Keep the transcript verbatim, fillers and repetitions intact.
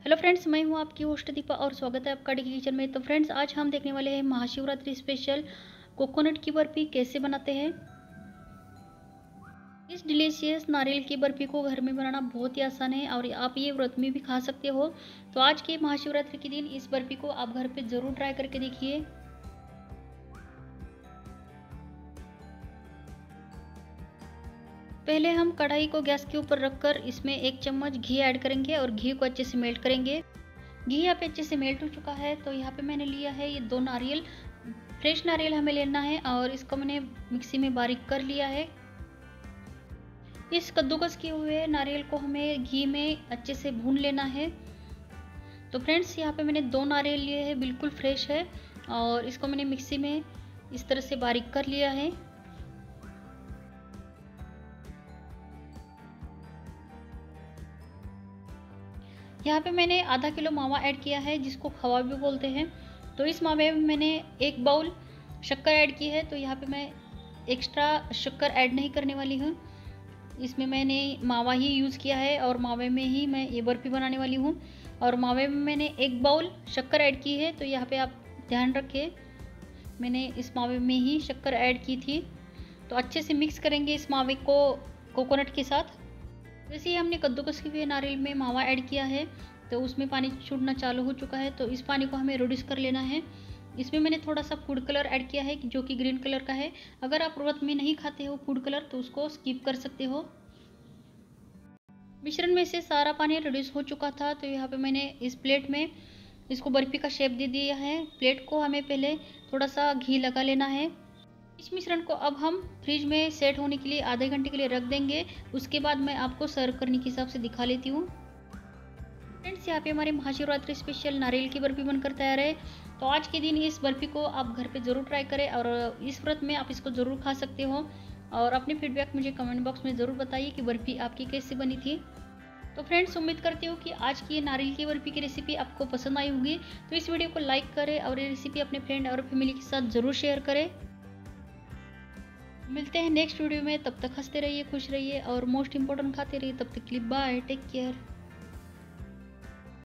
Hello friends, मैं हूं आपकी होस्ट दीपा और स्वागत है आपका डी किचन में। तो फ्रेंड्स, आज हम देखने वाले हैं महाशिवरात्रि स्पेशल कोकोनट की बर्फी कैसे बनाते हैं। इस डिलीशियस नारियल की बर्फी को घर में बनाना बहुत ही आसान है और आप ये व्रत में भी खा सकते हो। तो आज के महाशिवरात्रि के दिन इस बर्फी को आप घर पे ज़रूर ट्राई करके देखिए। पहले हम कढ़ाई को गैस के ऊपर रखकर इसमें एक चम्मच घी ऐड करेंगे और घी को अच्छे से मेल्ट करेंगे। घी यहाँ पे अच्छे से मेल्ट हो चुका है। तो यहाँ पे मैंने लिया है ये दो नारियल, फ्रेश नारियल हमें लेना है और इसको मैंने मिक्सी में बारीक कर लिया है। इस कद्दूकस किए हुए नारियल को हमें घी में अच्छे से भून लेना है। तो फ्रेंड्स, यहाँ पे मैंने दो नारियल लिए हैं, बिल्कुल फ्रेश है और इसको मैंने मिक्सी में इस तरह से बारीक कर लिया है। यहाँ पे मैंने आधा किलो मावा ऐड किया है, जिसको खवा भी बोलते हैं। तो इस मावे में मैंने एक बाउल शक्कर ऐड की है। तो यहाँ पे मैं एक्स्ट्रा शक्कर ऐड नहीं करने वाली हूँ, इसमें मैंने मावा ही यूज़ किया है और मावे में ही मैं ये बर्फ़ी बनाने वाली हूँ। और मावे में मैंने एक बाउल शक्कर ऐड की है। तो यहाँ पे आप ध्यान रखें, मैंने इस मावे में ही शक्कर ऐड की थी। तो अच्छे से मिक्स करेंगे इस मावे को कोकोनट के साथ। जैसे ही हमने कद्दूकस किए हुए नारियल में मावा ऐड किया है तो उसमें पानी छूटना चालू हो चुका है। तो इस पानी को हमें रिड्यूस कर लेना है। इसमें मैंने थोड़ा सा फूड कलर ऐड किया है जो कि ग्रीन कलर का है। अगर आप व्रत में नहीं खाते हो फूड कलर तो उसको स्किप कर सकते हो। मिश्रण में से सारा पानी रिड्यूस हो चुका था। तो यहाँ पे मैंने इस प्लेट में इसको बर्फ़ी का शेप दे दिया है। प्लेट को हमें पहले थोड़ा सा घी लगा लेना है। इस मिश्रण को अब हम फ्रिज में सेट होने के लिए आधे घंटे के लिए रख देंगे। उसके बाद मैं आपको सर्व करने के हिसाब से दिखा लेती हूँ। फ्रेंड्स, यहाँ पे हमारे महाशिवरात्रि स्पेशल नारियल की बर्फ़ी बनकर तैयार है। तो आज के दिन इस बर्फ़ी को आप घर पे ज़रूर ट्राई करें और इस व्रत में आप इसको ज़रूर खा सकते हो। और अपने फीडबैक मुझे कमेंट बॉक्स में ज़रूर बताइए कि बर्फ़ी आपकी कैसी बनी थी। तो फ्रेंड्स, उम्मीद करती हूँ कि आज की ये नारियल की बर्फ़ी की रेसिपी आपको पसंद आई होगी। तो इस वीडियो को लाइक करें और ये रेसिपी अपने फ्रेंड और फैमिली के साथ ज़रूर शेयर करें। मिलते हैं नेक्स्ट वीडियो में, तब तक हंसते रहिए, खुश रहिए और मोस्ट इम्पोर्टेंट खाते रहिए। तब तक के लिए बाय, टेक केयर।